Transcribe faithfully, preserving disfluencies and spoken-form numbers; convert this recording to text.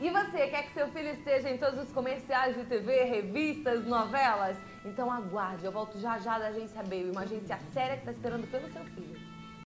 E você, quer que seu filho esteja em todos os comerciais de T V, revistas, novelas? Então aguarde, eu volto já já da Agência Baby, uma agência séria que está esperando pelo seu filho.